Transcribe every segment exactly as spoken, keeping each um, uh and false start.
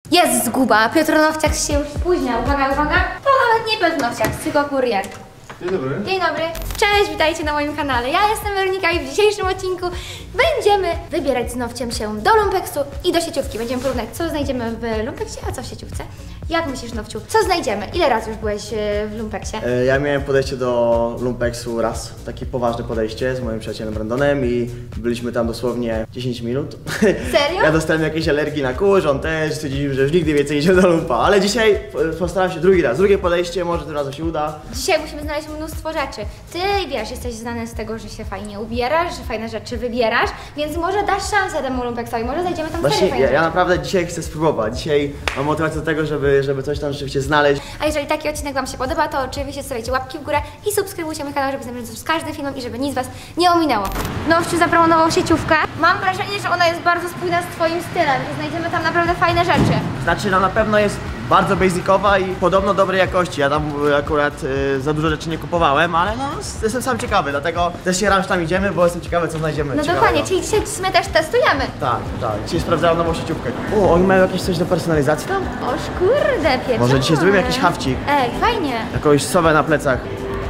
Jest zguba, Piotr Nowciak się już spóźnia. Uwaga, uwaga, to nawet nie Piotr Nowciak, tylko kurier. Dzień dobry. Dzień dobry. Cześć, witajcie na moim kanale. Ja jestem Weronika i w dzisiejszym odcinku będziemy wybierać z Nowciem się do lumpeksu i do sieciówki. Będziemy porównać, co znajdziemy w lumpeksie, a co w sieciówce. Jak myślisz, Nowciu, co znajdziemy? Ile razy już byłeś w lumpeksie? Ja miałem podejście do lumpeksu raz, takie poważne podejście z moim przyjacielem Brandonem i byliśmy tam dosłownie dziesięć minut. Serio? Ja dostałem jakieś alergii na kurz, on też, stwierdziliśmy, że już nigdy więcej nie idziemy do lumpa, ale dzisiaj postaram się drugi raz, drugie podejście, może tym razem się uda. Dzisiaj musimy znaleźć mnóstwo rzeczy. Ty, wiesz, jesteś znany z tego, że się fajnie ubierasz, że fajne rzeczy wybierasz, więc może dasz szansę temu lumpeksowi, może znajdziemy tam Właśnie serio fajne ja, ja rzeczy. naprawdę dzisiaj chcę spróbować, dzisiaj mam motywację do tego, żeby, żeby coś tam rzeczywiście znaleźć. A jeżeli taki odcinek Wam się podoba, to oczywiście stawiajcie łapki w górę i subskrybujcie mój kanał, żeby znać z każdym filmem i żeby nic Was nie ominęło. Nowciu zaproponował sieciówkę. Mam wrażenie, że ona jest bardzo spójna z Twoim stylem i znajdziemy tam naprawdę fajne rzeczy. Znaczy, no na pewno jest bardzo basicowa i podobno dobrej jakości. Ja tam akurat y, za dużo rzeczy nie kupowałem, ale no jestem sam ciekawy, dlatego też się raz tam idziemy, bo jestem ciekawy, co znajdziemy. No ciekawego. dokładnie, czyli dzisiaj my też testujemy. Tak, tak. Dzisiaj sprawdzałem nową sieciówkę. O, oni mają jakieś coś do personalizacji tam? Oż kurde, pieczone. Może dzisiaj zrobimy jakiś hawcik. Ej, fajnie. Jakąś sowę na plecach.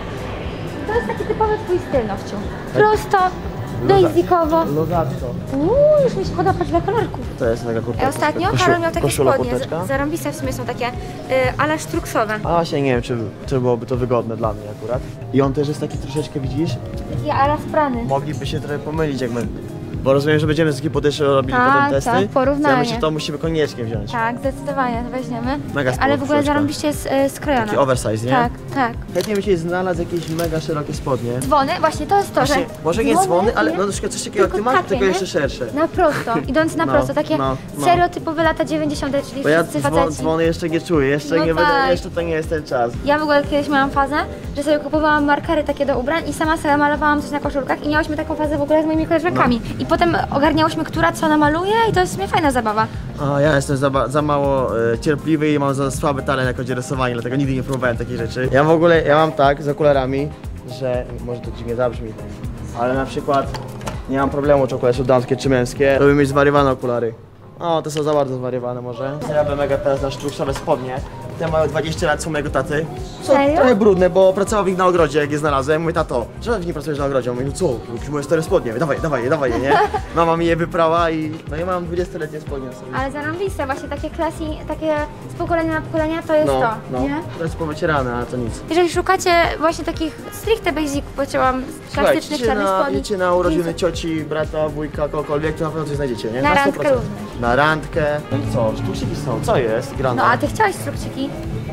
To jest taki typowy Twój styl, Nowciu. Prosto, basicowo. Lozacko. Uuu, już mi się podoba, patrz dla kolorków. To jest taka kurtka. E, ostatnio koszu- Karol miał takie koszula, spodnie, kurteczka. z- zarąbiste w sumie są takie, y, ale sztruksowe. A właśnie nie wiem, czy, czy byłoby to wygodne dla mnie akurat. I on też jest taki troszeczkę, widzisz? Takie ala sprany. Mogliby się trochę pomylić, jak my. Bo rozumiem, że będziemy z takiej podejście robili Tak, potem testy. tak, porównanie. Ja myślę, że to musimy koniecznie wziąć. Tak, zdecydowanie, to weźmiemy. Mega Ale w ogóle spoko, zarąbiście jest y, skrojone. Taki oversize, nie? Tak, tak. Chętnie bym się znalazł jakieś mega szerokie spodnie. Dzwony, właśnie to jest to, Właśnie, że może nie dzwony, ale nie? no troszkę coś takiego jak ty Tylko masz, takie, tylko nie? jeszcze szersze. Na prosto, idąc na No, prosto, takie no, no. stereotypowe lata dziewięćdziesiąte, czyli Bo ja wszyscy dzwon, faceci. dzwony jeszcze nie czuję, jeszcze No nie tak. będę, jeszcze to nie jest ten czas. Ja w ogóle kiedyś miałam fazę, że sobie kupowałam markery takie do ubrań i sama sobie malowałam coś na koszulkach i miałyśmy taką fazę w ogóle z moimi koleżankami. No. I potem ogarniałyśmy, która co namaluje i to jest w sumie fajna zabawa. A ja jestem za, ba- za mało e, cierpliwy i mam za słaby talent jak chodzi o rysowanie, dlatego nigdy nie próbowałem takich rzeczy. Ja w ogóle, ja mam tak z okularami, że może to dziwnie zabrzmi, ale na przykład nie mam problemu, czy okulary są damskie czy męskie. Lubię mieć zwariowane okulary. O, te są za bardzo zwariowane może. Ja bym mega teraz na sztruksowe spodnie. Te mają dwadzieścia lat, są mojego taty. Są Serio? trochę brudne, bo pracował w nich na ogrodzie, jak je znalazłem. Mówię, tato, czemu w nich pracujesz na ogrodzie? On mówi, no co, jakieś moje stare spodnie, dawaj, dawaj, dawaj je, nie? Mama mi je wyprała i no i mam dwudziestoletnie spodnie na sobie. Ale zarąbiste, właśnie takie klasy, takie z pokolenia na pokolenie to jest No, to, no, nie? to jest powycierane, ale to nic. Jeżeli szukacie właśnie takich stricte basiców, bo chciałam klasycznych Słuchajcie, czarnych na, spodni. idziecie na urodziny jeans- cioci, brata, wujka, kogokolwiek, to na pewno coś znajdziecie, nie? Na randkę sto procent. również. Na randkę. No i co, sztuczki są, co jest? Grana. No a ty chciałaś strukciki?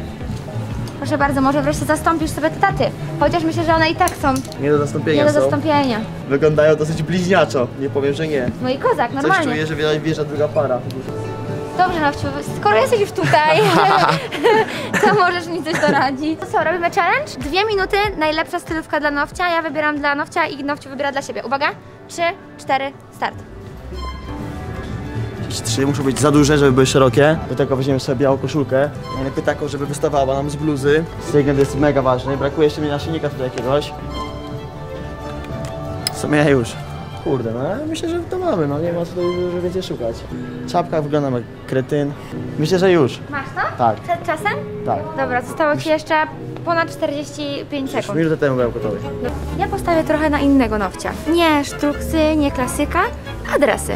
Proszę bardzo, może wreszcie zastąpisz sobie te taty. Chociaż myślę, że one i tak są Nie do zastąpienia nie do są. zastąpienia. Wyglądają dosyć bliźniaczo, nie powiem, że nie. No i kozak, Coś normalnie. czuję, że wjeżdża- wjeżdża druga para. Dobrze, Nowciu, skoro jesteś już tutaj, to możesz mi coś doradzić. To co, robimy challenge? Dwie minuty, najlepsza stylówka dla Nowcia. Ja wybieram dla Nowcia i Nowciu wybiera dla siebie. Uwaga, trzy, cztery, start. Jakieś trzy muszą być za duże, żeby były szerokie. Do tego weźmiemy sobie białą koszulkę. Najlepiej taką, żeby wystawała nam z bluzy. Sygnet jest mega ważny. Brakuje jeszcze mi naszyjnika tutaj jakiegoś. W sumie ja już. Kurde, no ale myślę, że to mamy, no nie ma co tutaj dużo więcej szukać. Czapka wygląda jak kretyn. Myślę, że już. Masz to? Tak. Przed czasem? Tak. Dobra, zostało Ci jeszcze ponad czterdzieści pięć Już sekund. minutę temu byłem gotowy. Ja postawię trochę na innego Nowcia. Nie sztruksy, nie klasyka, adresy.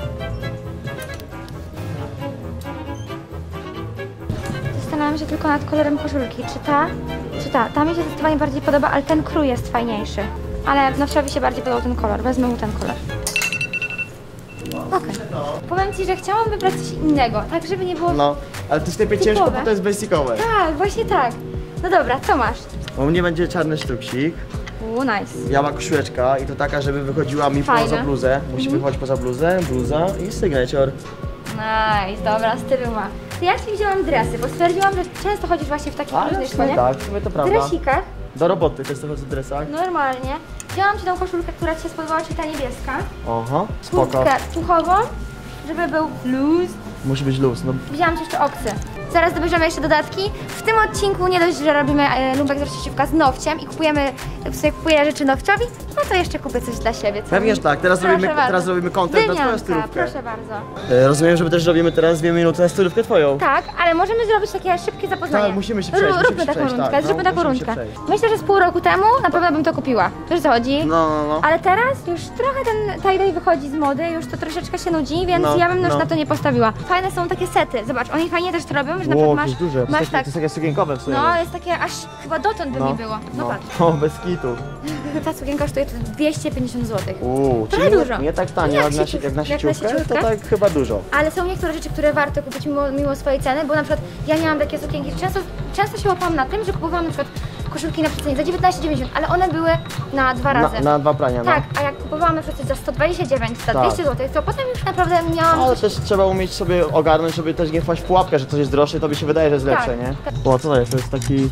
Zastanawiam się tylko nad kolorem koszulki. Czy ta, czy ta? Ta mi się zdecydowanie bardziej podoba, ale ten krój jest fajniejszy. Ale Nowciowi się bardziej podobał ten kolor. Wezmę mu ten kolor. Okej. Powiem Ci, że chciałam wybrać coś innego, tak żeby nie było... No, ale to jest najpierw ciężko, Typowe. bo to jest basicowe. Tak, właśnie tak. No dobra, co masz? U mnie będzie czarny sztruksik, Uuu, nice. biała koszuleczka i to taka, żeby wychodziła mi Fajne. poza bluzę. Musi Mhm. wychodzić poza bluzę, bluza i sygnacior. Nice, dobra, stylu ma. To ja Ci wzięłam dresy, bo stwierdziłam, że często chodzisz właśnie w takich Ale różnych w sumie spodniach. tak, w sumie to prawda. Dresikach, Do roboty często chodzę w dresach. normalnie. Wzięłam Ci tą koszulkę, która Ci się spodobała, czyli ta niebieska. Aha, spoko. Kurtkę puchową, żeby był luz. Musi być luz. No, Wzięłam Ci jeszcze oksy. zaraz dobierzemy jeszcze dodatki. W tym odcinku nie dość, że robimy e, lumpek z rozsieciówka z nowciem i kupujemy, w sobie kupuję rzeczy nowciowi, no to jeszcze kupię coś dla siebie. Co Pewnie, że tak, teraz Proszę robimy, bardzo. teraz robimy content na twoją Dymianka, stylówkę. proszę bardzo. E, rozumiem, że my też robimy teraz dwie minuty na stylówkę twoją. Tak, ale możemy zrobić takie szybkie zapoznanie. Tak, musimy się przejść, Rób- musimy Róbmy się taką przejść, rundkę, tak, zróbmy no, taką musimy się rundkę. przejść. Myślę, że z pół roku temu na pewno bym to kupiła. Wiesz, co chodzi? No, no, no. Ale teraz już trochę ten tie-dye wychodzi z mody, już to troszeczkę się nudzi, więc No, ja bym już no. na to nie postawiła. Fajne są takie sety, zobacz, oni fajnie też to robią, że na Ło, przykład masz, jakieś duże, to, masz jest tak, takie, to jest takie sukienkowe w sumie. no jest takie, aż chyba dotąd by no, mi było. No, no. patrz, O, bez kitu. ta sukienka kosztuje to dwieście pięćdziesiąt złotych. Uuu, Trochę czyli dużo. nie tak tanio Jak jak, na, sieciówka, jak na jak na sieciówkę, to sieciówkę. tak chyba dużo. Ale są niektóre rzeczy, które warto kupić mimo, mimo swojej ceny, bo na przykład ja miałam takie sukienki, często, często się łapałam na tym, że kupowałam na przykład koszulki na przecenie za dziewiętnaście dziewięćdziesiąt, ale one były na dwa razy. Na, na dwa prania, no. Tak, a jak kupowałam na przykład za sto dwadzieścia dziewięć, za Tak. dwieście złotych, to potem już naprawdę miałam... Ale też trzeba umieć sobie ogarnąć, żeby też nie wpaść w pułapkę, że coś jest droższe, to by się wydaje, że jest Tak, lepsze, nie? tak. O, co to jest? To jest taki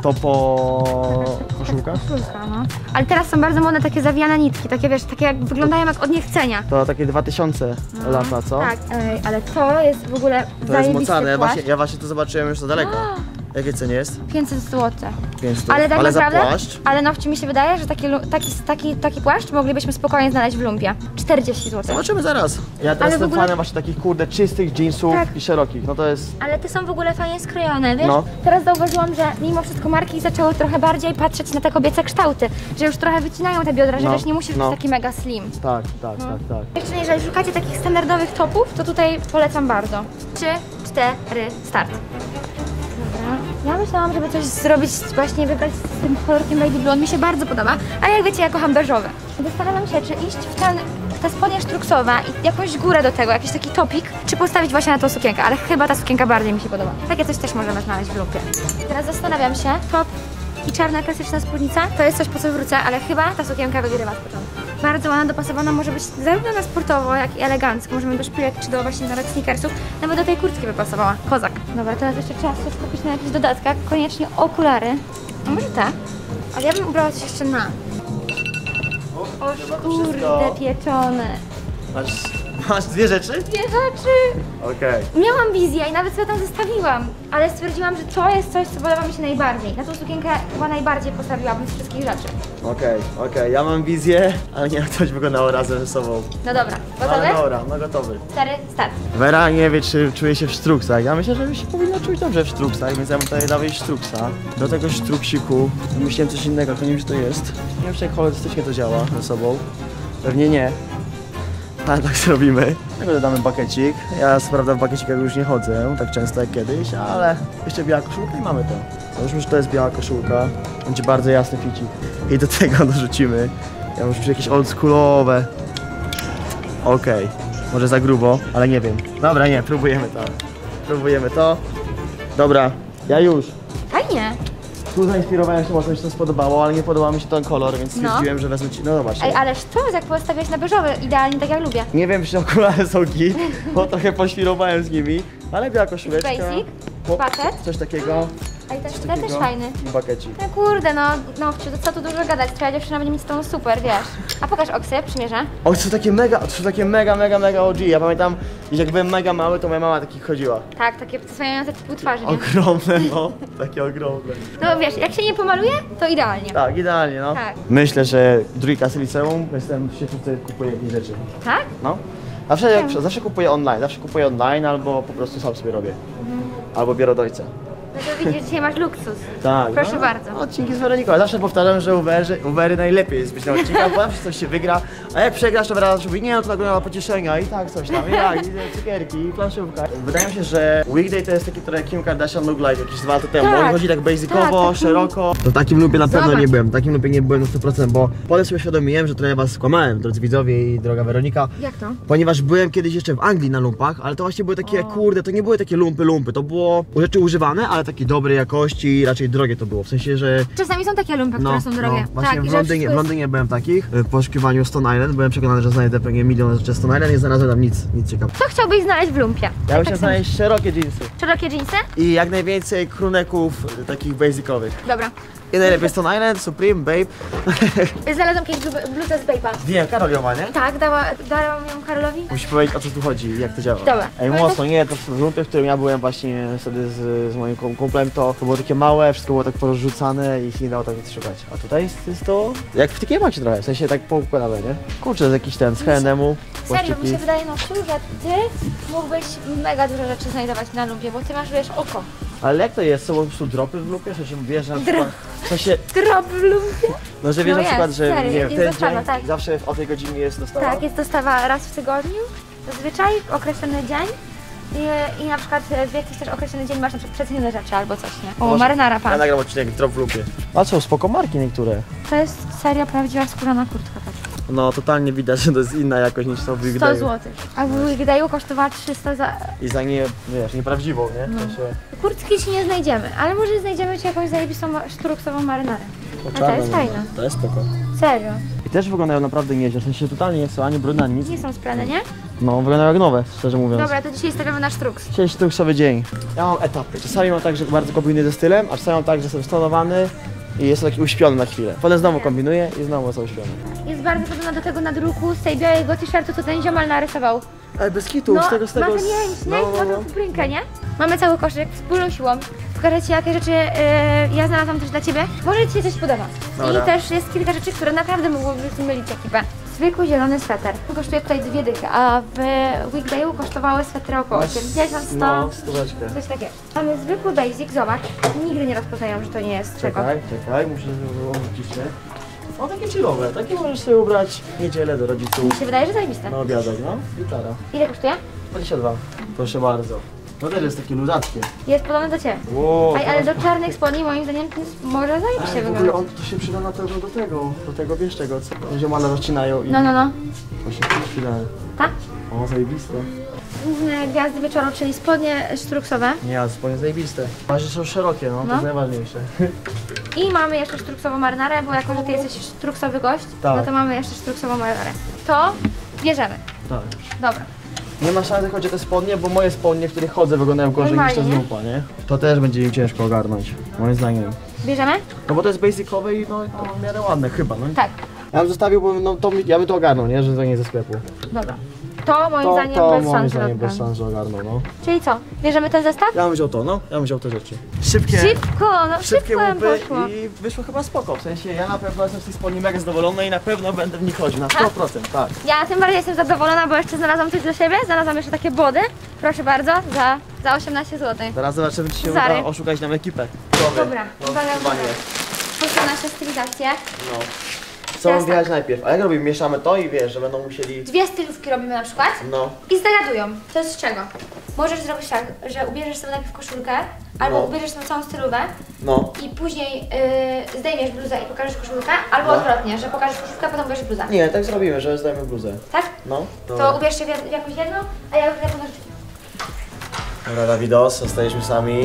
topo... koszulka? Koszulka, no. Ale teraz są bardzo modne takie zawijane nitki, takie wiesz, takie jak wyglądają jak od niechcenia. To takie dwa tysiące lata, co? Tak, ej, ale to jest w ogóle To jest zajebisty mocane, ja płaszcz. właśnie, ja właśnie to zobaczyłem już za daleko. Jakie cenie jest? pięćset złotych. pięćset. Ale tak Ale naprawdę, za płaszcz? ale no, mi się wydaje, że taki, lu- taki, taki, taki płaszcz moglibyśmy spokojnie znaleźć w lumpie. czterdzieści złotych. Zobaczymy zaraz. Ja teraz Ale w jestem ogóle- fanem właśnie takich kurde czystych jeansów Tak. i szerokich, no to jest... Ale te są w ogóle fajnie skrojone, wiesz? No. Teraz zauważyłam, że mimo wszystko marki zaczęły trochę bardziej patrzeć na te kobiece kształty, że już trochę wycinają te biodra, że No, wiesz, nie musisz no. być taki mega slim. Tak, tak, tak, tak. Jeszcze jeżeli szukacie takich standardowych topów, to tutaj polecam bardzo. Trzy, cztery, start. Dobra. Ja myślałam, żeby coś zrobić, właśnie wybrać z tym kolorkiem Baby Blue, on mi się bardzo podoba, ale jak wiecie, ja kocham beżowy. Zastanawiam się, czy iść w ten, w te spodnie sztruksowe i jakąś górę do tego, jakiś taki topik, czy postawić właśnie na tą sukienkę, ale chyba ta sukienka bardziej mi się podoba. Takie coś też możemy znaleźć w lumpie. Teraz zastanawiam się, top i czarna klasyczna spódnica, to jest coś, po co wrócę, ale chyba ta sukienka wygrywa z początku. Bardzo ładna, dopasowana, może być zarówno na sportowo, jak i elegancko. Możemy do szpilek czy do właśnie nawet sneakersów. Nawet do tej kurtki by pasowała. Kozak. Dobra, teraz jeszcze trzeba się skupić na jakichś dodatkach. Koniecznie okulary. A może te? Ale ja bym ubrała coś jeszcze na. O kurde, pieczone. Masz, masz dwie rzeczy? Dwie rzeczy! Okej. Miałam wizję i nawet sobie tam zostawiłam, ale stwierdziłam, że to jest coś, co podoba mi się najbardziej. Na tą sukienkę chyba najbardziej postawiłabym z wszystkich rzeczy. Okej, okej, ja mam wizję, ale nie jak to wyglądało razem ze sobą. No dobra, Ale gotowy? dobra, no gotowy. Cztery, start. Wera nie wie, czy czuje się w sztruksach. Ja myślę, że się powinno czuć dobrze w sztruksach, więc ja bym tutaj dał jej sztruksa. Do tego sztruksiku wymyśliłem coś innego, to nie wiem, czy to jest. Nie wiem, czy jak holorystycznie to działa ze sobą. Pewnie nie. Ale tak zrobimy. Tego dodamy bakecik. Ja co prawda w bakecikach już nie chodzę tak często jak kiedyś, ale jeszcze biała koszulka i mamy to. Załóżmy, że to jest biała koszulka. Będzie bardzo jasny ficik. I do tego dorzucimy. Ja muszę jakieś oldschoolowe. Okej. Może za grubo, ale nie wiem. Dobra, nie, próbujemy to. Próbujemy to. Dobra, ja już. Fajnie. Tu zainspirowałem się, mocno mi się to spodobało, ale nie podobał mi się ten kolor, więc No. stwierdziłem, że wezmę ci. No zobacz. Ej, ale sztos, jak postawiłeś na beżowy, idealnie tak jak lubię. Nie wiem, czy okulary są git, bo trochę poświrowałem z nimi, ale biała koszuleczka. Basic, po- bucket. Coś takiego. Ej, ten, Coś ten też takiego. fajny. I bakecik. No kurde, no, no, to co tu dużo gadać, twoja dziewczyna będzie mieć z tą super, wiesz. A pokaż oksy, przymierzę. O, to są takie mega, to są takie mega, mega, mega O G. Ja pamiętam, jak byłem mega mały, to moja mama takich chodziła. Tak, takie zasłaniające pół twarzy, nie? Ogromne, no. Takie ogromne. No wiesz, jak się nie pomaluje, to idealnie. Tak, idealnie, no. Tak. Myślę, że drugiej klasy liceum, jestem w sieciówce, kupuję jakieś rzeczy. Tak? No. Zawsze, jak, zawsze kupuję online, zawsze kupuję online albo po prostu sam sobie robię. Albo biorę od ojca. No to widzisz, dzisiaj masz luksus. Tak. Proszę no, bardzo. Odcinki z Weroniką. Ja zawsze powtarzam, że u Wery, u Wery najlepiej jest być na odcinkach, bo zawsze coś się wygra, a jak przegrasz, to Wera mówi, nie no to nagrała pocieszenia i tak coś tam, i tak, i cukierki, i planszówka. Wydaje mi się, że Weekday to jest taki trochę Kim Kardashian look like jakieś dwa lata temu. Tak, On chodzi tak basicowo, tak, taki- szeroko. To w takim lupie na pewno Zobacz. nie byłem, w takim lupie nie byłem na sto procent, bo potem sobie uświadomiłem, że trochę was skłamałem, drodzy widzowie i droga Weronika. Jak to? Ponieważ byłem kiedyś jeszcze w Anglii na lumpach, ale to właśnie były takie, kurde, to nie były takie lumpy, lumpy, to było rzeczy używane, ale takie dobrej jakości, raczej drogie to było, w sensie, że... Czasami są takie lumpy, które są drogie. No, właśnie tak, i w że Londynie, wszystko w jest- Londynie byłem takich, w poszukiwaniu Stone Island, byłem przekonany, że znajdę pewnie milion rzeczy Stone Island, nie znalazłem tam nic, nic ciekawego. Co chciałbyś znaleźć w lumpie? Ja bym Tak chciał samo. znaleźć szerokie jeansy Szerokie dżinsy? i jak najwięcej kruneków y, takich basicowych. Dobra. I najlepiej jest to Island, Supreme, Babe. Znalazłam kiedyś blu- bluzę z Babe'a. Wiem, Karol ją ma, nie? Tak, dała, dałam ją Karolowi. Musisz powiedzieć, o co tu chodzi, jak to działa. Dobra. Ej, mocno, nie, to w lumpie, w którym ja byłem właśnie wtedy z, z moim kum- kumplem, to, to było takie małe, wszystko było tak porozrzucane i się nie dało tak nic szukać. A tutaj jest, jest to jak w takiej macie trochę, w sensie tak poukładane, nie? Kurczę, to jest jakiś ten z H and M-u. Serio, mi się wydaje, no że ty mógłbyś mega dużo rzeczy znajdować na lumpie, bo ty masz, wiesz, oko. Ale jak to jest? Są po prostu dropy w lupie? W sensie wiesz, że na przykład... W sensie, Drop w lumpie? no że wiesz No na przykład, jest, że serio, nie wiem, jest ten dostawa, dzień tak. zawsze o tej godzinie jest dostawa? Tak, jest dostawa raz w tygodniu, zazwyczaj określony dzień. I, I na przykład w jakiś też określony dzień masz na przykład przecenione rzeczy albo coś, nie? O, Może- marynara, Ja pan. nagram odcinek drop w lupie. A co, spoko marki niektóre. To jest serio prawdziwa skórzana kurtka, patrz. No totalnie widać, że to jest inna jakość niż to w Big sto Dayu. złotych. A w Wigdayu kosztowała trzysta za... I za nie, wiesz, nieprawdziwą, nie? W sensie... Kurtki ci nie znajdziemy, ale może znajdziemy ci jakąś zajebistą sztruksową marynarę. No, A to jest czarna, fajna. To jest spoko. Serio. I też wyglądają naprawdę nieźle, w sensie totalnie nie są ani brudne, ani nic. Nie są sprane, nie? No, wyglądają jak nowe, szczerze mówiąc. Dobra, to dzisiaj stawiamy na sztruks. Dzisiaj sztuksowy dzień. Ja mam etapy. Czasami mam tak, że bardzo kombinuję ze stylem, a czasami mam tak, że jestem stonowany i jestem taki uśpiony na chwilę. Potem znowu kombinuję i znowu jestem uśpiony. Jest bardzo podobna do tego nadruku z tej białego t-shirtu, co ten ziomal narysował. Ale bez kitu, No, z tego, z tego... ma ten z- jęś, nie? no, no, Ma no. tą cyprynkę, nie? Mamy cały koszyk wspólną siłą. Pokażę ci, jakie rzeczy yy, ja znalazłam też dla ciebie. Może ci się coś podoba. Dobra. I też jest kilka rzeczy, które naprawdę mogłyby zmylić ekipę. Zwykły zielony sweter. Kosztuje tutaj dwie dychy, a w Weekdayu kosztowały swetry około osiemdziesiąt, sto, No, stóweczkę. coś takiego. Mamy zwykły basic, zobacz. Nigdy nie rozpoznają, że to nie jest czego. Czekaj, czekaj, muszę wyłączyć ciszę. O, takie chillowe, takie możesz sobie ubrać w niedzielę do rodziców. Mi się wydaje, że zajebiste. Na obiadek, no. Gitara. Ile kosztuje? dwadzieścia dwa. Proszę bardzo. No też jest takie luzackie. Jest podobny do ciebie. Wow, Ej, ale do czarnych spodni moim zdaniem to jest- może zajebiście Ej, w ogóle wyglądać. on to się przyda na pewno do tego, do tego wiesz czego, co ziomale rozcinają i No, no, no. właśnie to się przyda. Tak? O, zajebiste. Główne gwiazdy wieczoru, czyli spodnie sztruksowe. Nie, ale zupełnie zajebiste. Masz, że są szerokie, no, to No. jest najważniejsze. I mamy jeszcze sztruksową marynarę, bo jako, że ty jesteś sztruksowy gość, Tak. no to mamy jeszcze sztruksową marynarę. To bierzemy. Tak. Dobra. Nie ma szans, chodzi o te spodnie, bo moje spodnie, w których chodzę, wyglądają gorzej niż te z Normalnie, nie? grupa, nie? To też będzie im ciężko ogarnąć, moim zdaniem. Bierzemy? No bo to jest basicowe i no, to w miarę ładne chyba, no. Tak. Ja bym zostawił, bo no, to, mi- ja bym to ogarnął, nie? Że to nie ze sklepu. Dobra. To moim To, zdaniem to bez moim szans. zdaniem bez Rozdam. szans, że ogarnął, no. Czyli co? Bierzemy ten zestaw? Ja bym wziął to, no. Ja bym wziął te rzeczy. Szybkie. Szybko, no Szybkie szybko nam łupy poszło. i wyszło chyba spoko, w sensie ja na pewno jestem z tych spodni mega zadowolony i na pewno będę w nich chodził, na sto procent, tak. Ja tym bardziej jestem zadowolona, bo jeszcze znalazłam coś dla siebie. Znalazłam jeszcze takie body. Proszę bardzo, za, za osiemnaście złotych. Teraz zobaczymy, czy się Zary. uda oszukać nam ekipę. Dobra, no, uwaga, chyba uwaga. nie. Proszę nasze stylizacje. No. Co Teraz mam wjechać najpierw? A jak robimy? Mieszamy to i wiesz, że będą musieli... Dwie stylówki robimy na przykład. No. I zagadują. To jest z czego? Możesz zrobić tak, że ubierzesz sobie najpierw koszulkę, albo No. ubierzesz sobie całą stylówę No. i później yy, zdejmiesz bluzę i pokażesz koszulkę, albo No. odwrotnie, że pokażesz koszulkę, a potem ubierzesz bluzę. Nie, tak zrobimy, że zdajemy bluzę. Tak? No. To ubierz się w, jed- w jakąś jedną, a ja już lepiej Dobra, Dawidos, zostaliśmy sami.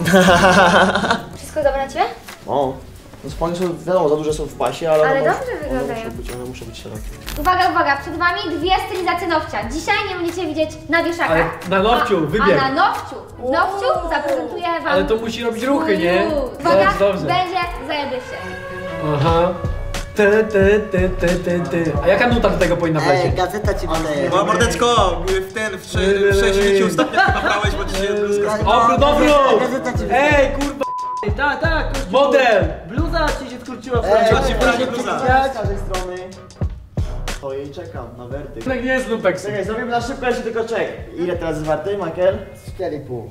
Wszystko dobre na Ciebie? O. No spodnie są, wiadomo, za duże są w pasie, ale... Ale one dobrze one wyglądają. Muszą być, one muszą być szerokie. Uwaga, uwaga, przed Wami dwie stylizacje nowcia. Dzisiaj nie będziecie widzieć na wieszakach. Ale na nowciu, a, wybieg. A na nowciu, w nowciu zaprezentuję Wam... Ale to musi robić ruchy, nie? Uuu, Uwaga, Dobrze, dobrze. będzie zajebiście. Aha. Ty, ty, ty, ty, ty, ty. A jaka nuta do tego powinna Ej, wlecieć? gazeta ci wydaje. No mordeczko, w ten, w, sze, w sześćdziesięciu stopniach nabrałeś, bo ci się bluzka... Obrót, obrót! Gazeta ci wydaje. Ej, kurwa! Tak, tak. Model! Bluza ci się skurczyła w Ej, prawie. ci w prawie bluza. Z każdej strony. Stoję i czekam na werdykt. Tak nie jest Lupex. Czekaj, zrobimy na szybko jeszcze tylko czek. Ile teraz jest warty, Michael? cztery i pół.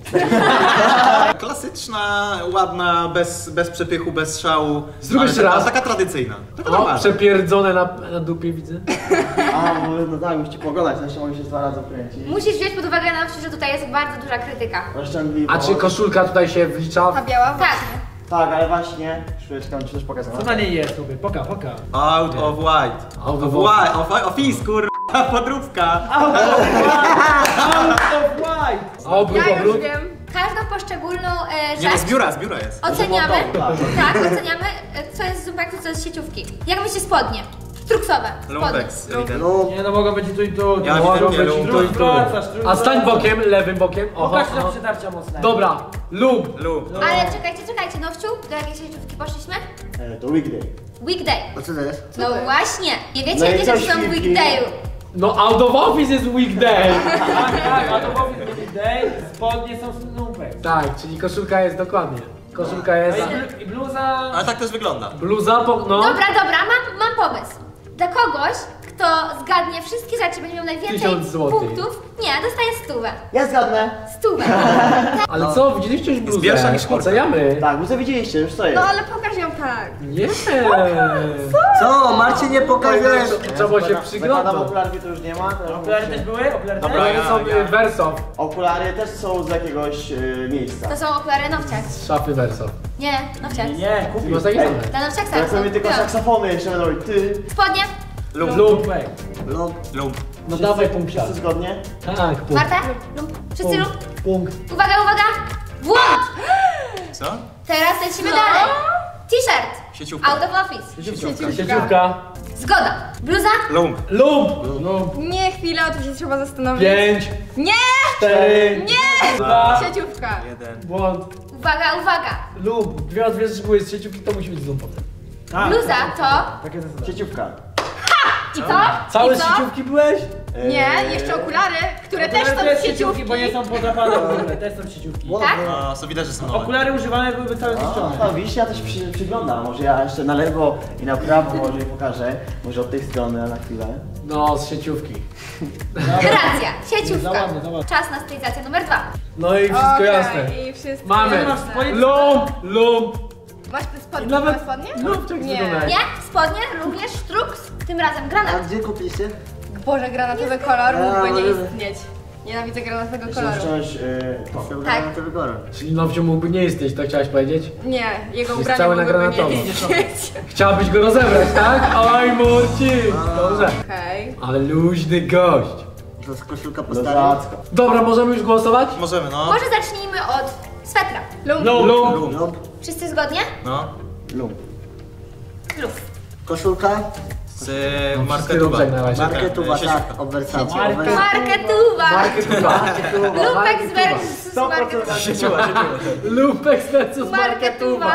Klasyczna, ładna, bez, bez przepychu, bez szału. Zrób ale jeszcze taka, raz. taka tradycyjna. Taka O, normalna. przepierdzone na, na dupie widzę. A, no, no tak, musicie pogadać, jeszcze mogę się dwa razy kręcić. Musisz wziąć pod uwagę na wsi, że tutaj jest bardzo duża krytyka. Oszczędliwo. A czy koszulka tutaj się wlicza? Ta biała? Tak. Tak, ale właśnie, chwileczkę, ci też pokazać. Co na niej jest, lubię? Poka, poka. Out of white. Out of white. Of, of is, kurwa, podróbka. Out of white! A obrót, Ja już obrót? wiem. Każdą poszczególną e, Nie, no z rzecz biura, z biura jest. oceniamy. montowy, Tak, oceniamy, e, co jest z zumpektu, co jest z sieciówki. Jak myślicie spodnie? Struksowe, spodnie. Lumpex, ewidentnie. Lump. Nie no, mogą być i tu i tu. Ja Mogą widzę, być i lump. tu i tu. Trójkąt, trójkąt. A stań bokiem, lewym bokiem. Oho, Pokaż na oho. przetarcia mocne. Dobra, lub. Lub. Ale czekajcie, czekajcie, Nowciu, do jakiej sieciówki poszliśmy? E, to weekday. Weekday. A co to jest? No właśnie, nie wiecie No i jakie co, rzeczy są w świnki? weekdayu. No out of office jest weekday. Tak, tak, a to powiedz day, spodnie są z lumpek. Tak, czyli koszulka jest dokładnie. Koszulka jest. I bluza... Ale tak też wygląda. Bluza, po, no. Dobra, dobra, mam, mam pomysł. Dla kogoś, kto zgadnie wszystkie rzeczy, będzie miał najwięcej Tysiąc złotych. punktów, nie, dostaje stówę. Ja zgadnę. Stówę. Ale co, widzieliście już bluzę? Zbiersza niż kurka. Oceniamy. Tak, bo co widzieliście, już stoję. No ale pokaż ją tak. Nie. Co? Marcin nie pokazuje. Trzeba się Zakładam przyglądać. okularki, to już nie ma. teraz Okulary muszę- też były? Okulary też? Dobra. Okulary są ja- ja- Verso. Okulary też są z jakiegoś y, miejsca. To są okulary Nowciak. Z szafy Verso. Nie, Nowciak. Nie, nie, Ty kupił. masz takie Ej. same. Dla Nowciaksa. Ja sobie tylko No. saksofony jeszcze będą i ty. Spodnie. Lub. Lub. Lumpek. Lump. Lub. No dawaj punkt. Wszyscy zgodnie? Tak, punkt. Marta? Lub. Wszyscy lub. Punkt. Punkt. Uwaga, uwaga. Błąd! Co? Teraz lecimy dalej. T-shirt. Sieciówka. Out of office. Sieciówka. Sieciówka. Zgoda. Bluza. Lump. Lub. Lub. Nie, chwila, tu się trzeba zastanowić. Pięć. Nie! Cztery. Nie! Dwa. Sieciówka. Jeden. Błąd. Uwaga, uwaga. Lub. Dwie dwie rzeczy były z sieciówki, to musi być z lumpem. Tak. Bluza to... Takie zasady. Sieciówka. I co? Całe I co? sieciówki byłeś? Nie, jeszcze okulary, które też Okulary są to jest z sieciówki. bo nie są podrapane w ogóle, też są sieciówki. Tak? No, co widać, że są nowe. Okulary używane byłyby całe No, zniszczone. no widzisz, ja też przy, przyglądam. Może ja jeszcze na lewo i na prawo może mi pokażę. Może od tej strony na chwilę. No, z sieciówki. Racja. Za Sieciówka. ładnie, za ładnie. Czas na stylizację numer dwa. No i wszystko Okej, jasne. i wszystko. Mamy. masz swoje- Lump. Lump. Masz te spodnie? Nawet- Masz spodnie? Lumpczek Nie. wygląda. Nie? Spodnie, również sztruks, tym razem A granat. gdzie kupiliście? Boże, granatowy kolor Ja, mógłby nie ale- istnieć. Nienawidzę granatowego Jeśli koloru. wziąć y, to. Dobra, Tak. to wygląda. Czyli Nowciu mógłby nie istnieć, to chciałaś powiedzieć? Nie, jego Jest ubranie cały na mogłyby granatowo. nie istnieć. Chciałabyś go rozebrać, tak? Oj, Murcik! Dobrze. Okej. Ale luźny gość. To jest koszulka po starym. Lozacko. Dobra, możemy już głosować? Możemy, no. Może zacznijmy od swetra. Lump. Lump. Lump. Wszyscy zgodnie? No. Lump. Lub. Koszulka. Z No, marketuba. wszystkie lump na razie. Marketuwa, Sieciówka. tak. Obersa. Marketuwa. Marketuba. Lumpek z versus marketuwa. Sieciuła, sieciuła. Lumpek versus Marketuwa.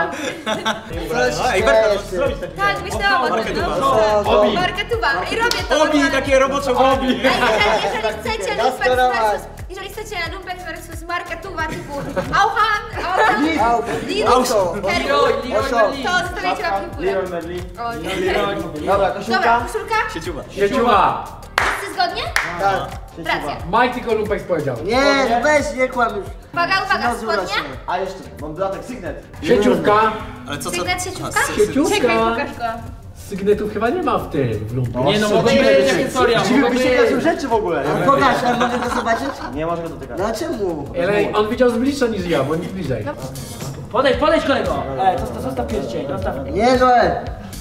No, ej, Berta, możesz zrobić taki. Tak, myślałam o tym. Marketuwa. No. Obi. Marketuwa. I robię to. Obi, takie robocze obi. A jeżeli, jeżeli chcecie lumpek versus, jeżeli chcecie lumpek versus marketuwa typu Auchan, Auchan, Lidl, Kerry, Osio. to zostawiajcie łapki w górę. Leroy Merlin. O, Dobra, koszulka. Dobra, koszulka? Sieciuwa. Sieciuwa. Wszyscy zgodnie? Tak. Racja. Mike tylko lumpek powiedział. Nie, weź, nie kłam już. Uwaga, uwaga, Nazura spodnie. się. A jeszcze, mam dodatek Signet. Sieciówka. Ale co, co? Sygnet, sieciówka? A, sy- sy- Sieciówka. Czekaj, pokaż go. Sygnetów chyba nie ma w tym, w lumpie. Nie no, Co mogą dziwne być rzeczy. historia, Dziwne mogą być... wyścigi rzeczy w ogóle. A pokaż, a mogę to zobaczyć? Nie może go dotykać. No czemu? Ale on widział z bliższa niż ja, bo nic bliżej. Podejdź, podejdź kolego! Ej, zostaw, zostaw pierścień, zostaw. Nie, Joel.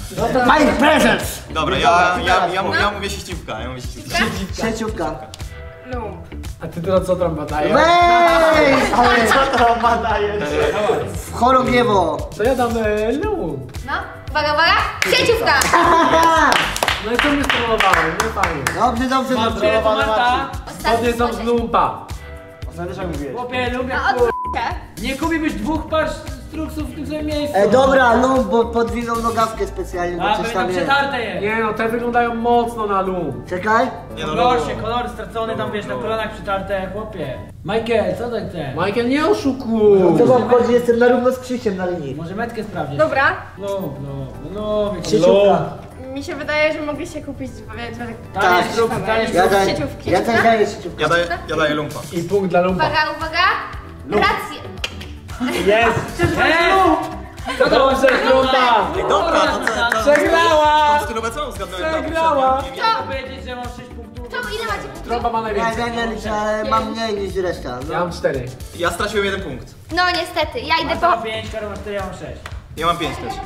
My present! Dobra, ja, ja, ja, mu- ja mówię sieciówka, ja mówię sieciówka. Sieciówka. Lump. A ty teraz co tam badaje? Wej! Ale co to ma daje? W chorobiewo. To ja dam e, lump. No, uwaga, uwaga, sieciówka. No i to mi spróbowałem, no fajnie. Dobrze, dobrze, dobrze. Gdzie to Marta? Spodnie są z lumpa. Ostatnio też jak mówiłeś. Chłopie, lubię No, kur... od Nie kupiłbyś dwóch par struksów w tym samym miejscu. E, dobra, lump, bo podwinął nogawkę specjalnie, bo A, coś by tam tam jest. przetarte jest. Nie no, te wyglądają mocno na lump. Czekaj. Nie no, Goście, no. kolory stracone tam wiesz, na kolanach przytarte, chłopie. Michael, co tak ten? Michael, nie oszukuj. Co wam chodzi? Jestem na równo z Krzysiem na linii. Może metkę sprawdzić. Dobra. No, no, no, wiecie. Sieciówka. Mi się wydaje, że mogliście kupić dwa, dwa Tanie Tak. struksy, tanie Ja struksy. daję, sieciówki. ja też daję sieciówkę. Ja daję, ja daję lumpa. I punkt dla lumpa. Uwaga, uwaga. Rację. Jest! Ej! Co to może lumpa? Ej, dobra, to co? to- Przegrała! Tą stylówę całą zgadnąłem. tam Przegrała! poprzednio. Chciałem powiedzieć, że mam sześć punktów. To ile macie punktów? Trąba ma Ja, najwięcej. ja nie liczę, ale mam mniej niż reszta. Ja No. mam cztery. Ja straciłem jeden punkt. No niestety, ja idę Marta ma po... pięć, Karol ma cztery, ja mam sześć. Ja mam pięć też.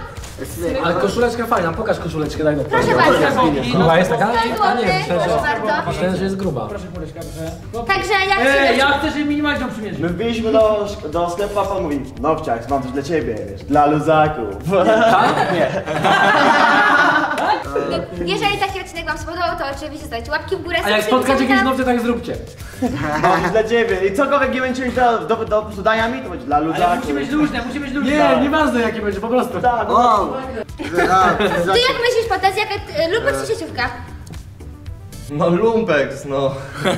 Ale koszuleczka fajna, pokaż koszuleczkę, daj do Proszę bardzo. Gruba jest taka? sto A nie, złotych, myślałem, proszę że, bardzo. myślałem, że jest gruba. Proszę, Kuleczka, proszę. Także jak Ej, się... ja chcę, żeby minimalizm przymierzyć. My wbiliśmy do, do sklepu, a pan mówi, Nowciak, mam coś dla ciebie, wiesz, dla luzaków. Nie. Jeżeli taki odcinek wam się podobał, to oczywiście dajcie łapki w górę. A jak spotkacie subskrybujcie jakieś kanał. nowce, tak zróbcie. Mam dla ciebie. I cokolwiek nie będziecie mieć do, do, do, do po prostu dania mi, to będzie dla ludzi. Ale musi być luźne, musi być luźne. Nie, nieważne jakie będzie, po prostu. Tak, no. Wow. To jak myślisz, Potas, jaka y, lumpek czy sieciówka? No lumpeks, no.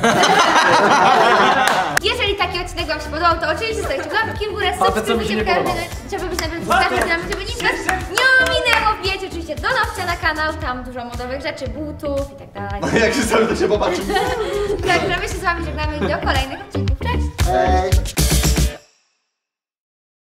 Jeżeli taki odcinek wam się podobał, to oczywiście dajcie łapki w górę, Patrz, co mi się subskrybujcie nie kanał, podoba. żeby być na bieżąco z każdym, żeby nic was nie ominęło. Wbijajcie oczywiście do Nowcia na kanał, tam dużo modowych rzeczy, butów i tak dalej. A jak się sobie to się popatrzy. Także my się z wami żegnamy i do kolejnych odcinków. Cześć! Cześć.